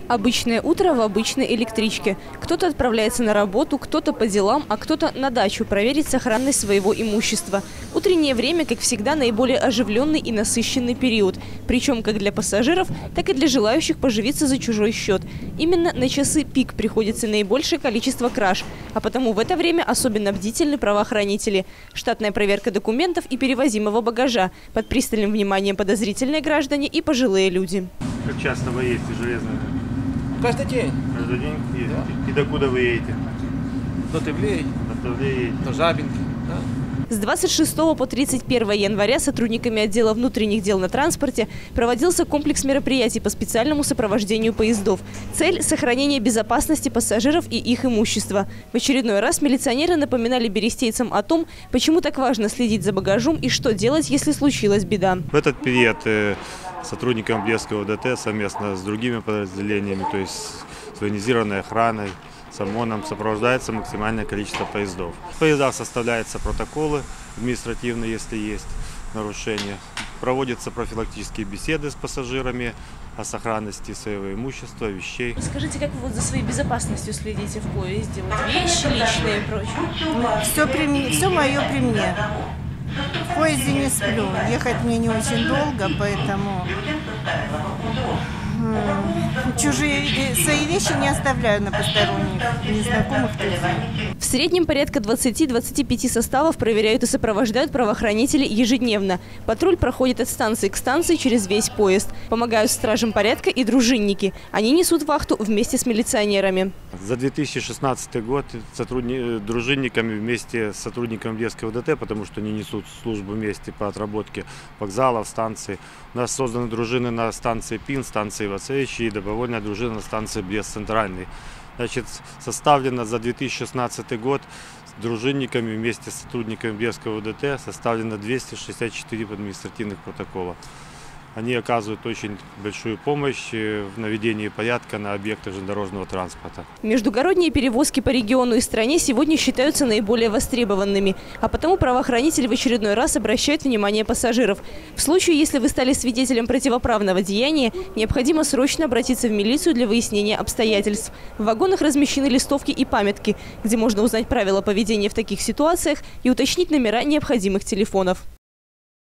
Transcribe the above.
Обычное утро в обычной электричке. Кто-то отправляется на работу, кто-то по делам, а кто-то на дачу проверить сохранность своего имущества. Утреннее время, как всегда, наиболее оживленный и насыщенный период. Причем как для пассажиров, так и для желающих поживиться за чужой счет. Именно на часы пик приходится наибольшее количество краж. А потому в это время особенно бдительны правоохранители. Штатная проверка документов и перевозимого багажа. Под пристальным вниманием подозрительные граждане и пожилые люди. Как часто вы едете железно? Каждый день. Каждый день ездите? Да. И докуда вы едете? До Тывлей, До Тывлей едете? до Жабинки. Да. С 26 по 31 января сотрудниками отдела внутренних дел на транспорте проводился комплекс мероприятий по специальному сопровождению поездов. Цель – сохранение безопасности пассажиров и их имущества. В очередной раз милиционеры напоминали берестейцам о том, почему так важно следить за багажом и что делать, если случилась беда. В этот период сотрудникам Брестского ОДТ совместно с другими подразделениями, то есть с военизированной охраной, с ОМОНом, сопровождается максимальное количество поездов. В поездах составляются протоколы административные, если есть нарушения. Проводятся профилактические беседы с пассажирами о сохранности своего имущества, вещей. Скажите, как вы за своей безопасностью следите в поезде? Вещи личные и прочее? Все мое при мне. В поезде не сплю. Ехать мне не очень долго, поэтому чужие свои вещи не оставляю на посторонних, незнакомых людей. В среднем порядка 20-25 составов проверяют и сопровождают правоохранители ежедневно. Патруль проходит от станции к станции через весь поезд. Помогают стражам порядка и дружинники. Они несут вахту вместе с милиционерами. За 2016 год дружинниками вместе с сотрудниками Брестского ОДТ, потому что они несут службу вместе по отработке вокзалов, станций. У нас созданы дружины на станции Пин, станции Вацевичи и добровольная дружина на станции Брест-Центральный. Значит, составлено за 2016 год с дружинниками вместе с сотрудниками Брестского ОДТ составлено 264 административных протокола. Они оказывают очень большую помощь в наведении порядка на объектах железнодорожного транспорта. Междугородние перевозки по региону и стране сегодня считаются наиболее востребованными. А потому правоохранители в очередной раз обращают внимание пассажиров. В случае, если вы стали свидетелем противоправного деяния, необходимо срочно обратиться в милицию для выяснения обстоятельств. В вагонах размещены листовки и памятки, где можно узнать правила поведения в таких ситуациях и уточнить номера необходимых телефонов.